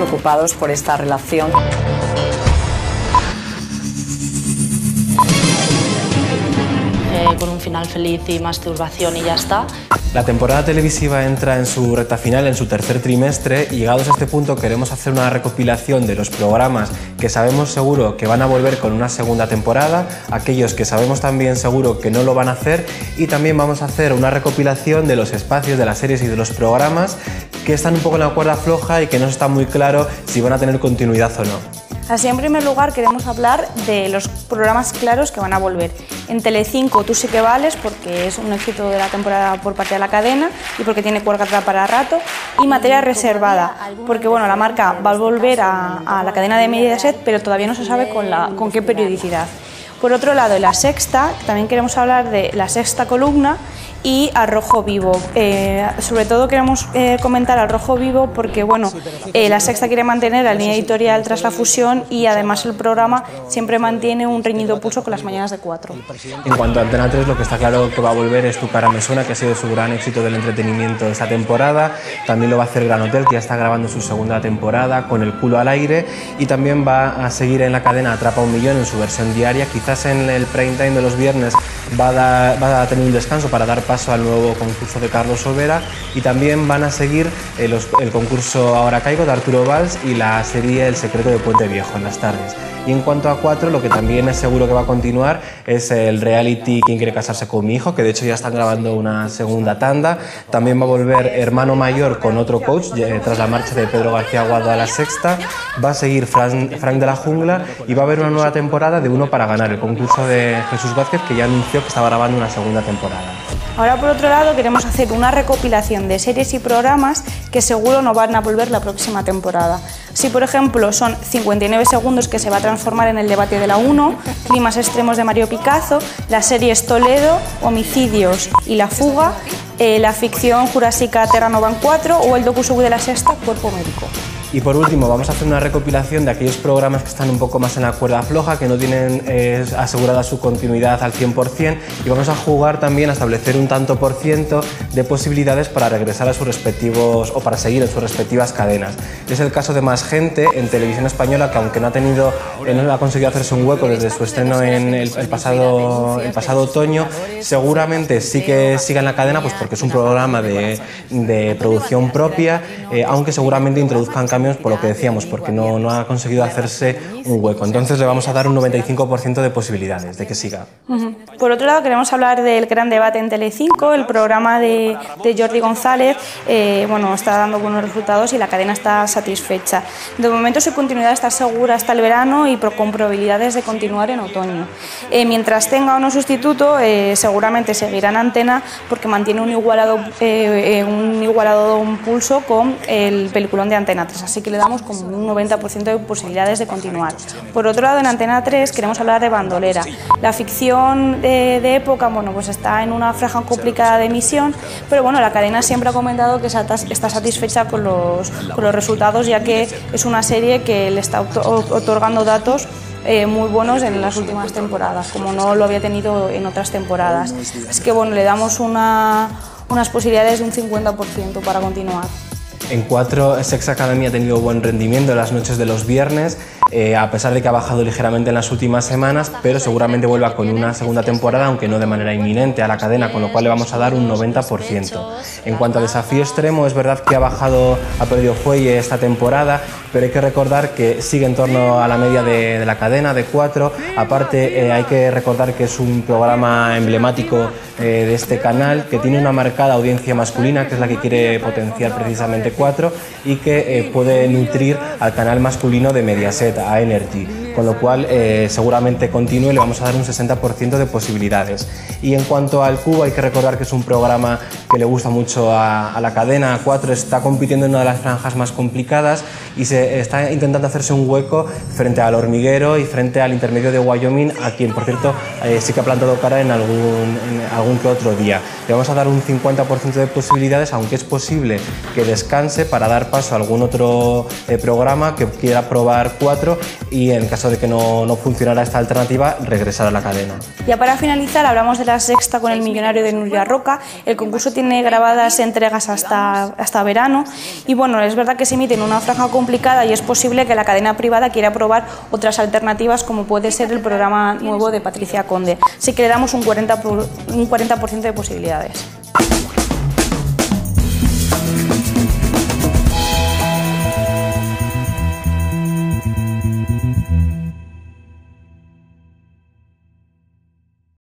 preocupados por esta relación. Con un final feliz y masturbación y ya está. La temporada televisiva entra en su recta final, en su tercer trimestre, y llegados a este punto queremos hacer una recopilación de los programas que sabemos seguro que van a volver con una segunda temporada, aquellos que sabemos también seguro que no lo van a hacer, y también vamos a hacer una recopilación de los espacios, de las series y de los programas que están un poco en la cuerda floja y que no está muy claro si van a tener continuidad o no. Así, en primer lugar, queremos hablar de los programas claros que van a volver. En Telecinco, Tú sí que vales, porque es un éxito de la temporada por parte de la cadena y porque tiene cuerda para rato. Y Materia reservada, porque bueno, la marca va a volver a la cadena de Mediaset, pero todavía no se sabe con qué periodicidad. Por otro lado, en La Sexta, también queremos hablar de La Sexta Columna y Al Rojo Vivo. Sobre todo queremos comentar Al Rojo Vivo porque bueno, La Sexta quiere mantener la línea editorial tras la fusión y además el programa siempre mantiene un reñido pulso con las mañanas de 4. En cuanto a Antena 3, lo que está claro que va a volver es Tu cara me suena, que ha sido su gran éxito del entretenimiento esta temporada. También lo va a hacer Gran Hotel, que ya está grabando su segunda temporada, Con el culo al aire, y también va a seguir en la cadena Atrapa un Millón en su versión diaria. Quizás en el prime time de los viernes va a tener un descanso para dar paso al nuevo concurso de Carlos Sobera, y también van a seguir el concurso Ahora Caigo de Arturo Valls y la serie El secreto de Puente Viejo en las tardes. Y en cuanto a 4, lo que también es seguro que va a continuar es el reality ¿Quién quiere casarse con mi hijo?, que de hecho ya están grabando una segunda tanda. También va a volver Hermano Mayor con otro coach tras la marcha de Pedro García Aguado a La Sexta. Va a seguir Frank de la Jungla y va a haber una nueva temporada de Uno para ganar, el concurso de Jesús Vázquez, que ya anunció que estaba grabando una segunda temporada. Ahora, por otro lado, queremos hacer una recopilación de series y programas que seguro no van a volver la próxima temporada. Así, por ejemplo, son 59 segundos, que se va a transformar en El debate de la 1, Climas extremos de Mario Picazo, las series Toledo, Homicidios y La fuga, la ficción jurásica Terra Nova en 4 o el docu-show de La Sexta, Cuerpo médico. Y por último, vamos a hacer una recopilación de aquellos programas que están un poco más en la cuerda floja, que no tienen asegurada su continuidad al 100%, y vamos a jugar también a establecer un tanto por ciento de posibilidades para regresar a sus respectivos o para seguir en sus respectivas cadenas. Es el caso de Más Gente en Televisión Española, que aunque no ha conseguido hacerse un hueco desde su estreno en el pasado otoño, seguramente sí que siga en la cadena, pues porque es un programa de producción propia, aunque seguramente introduzcan cambios por lo que decíamos, porque no ha conseguido hacerse un hueco. Entonces le vamos a dar un 95% de posibilidades de que siga. Por otro lado, queremos hablar del Gran Debate en Telecinco, el programa de Jordi González. Bueno, está dando buenos resultados y la cadena está satisfecha. De momento su continuidad está segura hasta el verano y con probabilidades de continuar en otoño. Mientras tenga uno sustituto, seguramente seguirá en antena porque mantiene un igualado pulso con el peliculón de Antena 3. Así que le damos como un 90% de posibilidades de continuar. Por otro lado, en Antena 3 queremos hablar de Bandolera. La ficción de época, bueno, pues está en una franja complicada de emisión, pero bueno, la cadena siempre ha comentado que está satisfecha con los resultados, ya que es una serie que le está otorgando datos muy buenos en las últimas temporadas, como no lo había tenido en otras temporadas. Así que bueno, le damos unas posibilidades de un 50% para continuar. En 4, Sex Academy ha tenido buen rendimiento en las noches de los viernes, a pesar de que ha bajado ligeramente en las últimas semanas, pero seguramente vuelva con una segunda temporada, aunque no de manera inminente, a la cadena, con lo cual le vamos a dar un 90%. En cuanto a Desafío Extremo, es verdad que ha perdido fuelle esta temporada, pero hay que recordar que sigue en torno a la media de la cadena, de 4. Aparte, hay que recordar que es un programa emblemático de este canal, que tiene una marcada audiencia masculina, que es la que quiere potenciar precisamente 4, y que puede nutrir al canal masculino de Mediaset, a Energy, con lo cual seguramente continúe y le vamos a dar un 60% de posibilidades. Y en cuanto al Cubo, hay que recordar que es un programa que le gusta mucho a la cadena. 4 está compitiendo en una de las franjas más complicadas y se está intentando hacerse un hueco frente al Hormiguero y frente al intermedio de Wyoming, a quien, por cierto, sí que ha plantado cara en algún que otro día. Le vamos a dar un 50% de posibilidades, aunque es posible que descanse para dar paso a algún otro programa que quiera probar 4 y, en caso de que no funcionara esta alternativa, regresar a la cadena. Ya para finalizar, hablamos de La Sexta con El millonario de Nuria Roca. El concurso tiene tiene grabadas entregas hasta verano y bueno, es verdad que se emite en una franja complicada y es posible que la cadena privada quiera probar otras alternativas como puede ser el programa nuevo de Patricia Conde. Así que le damos un 40% de posibilidades.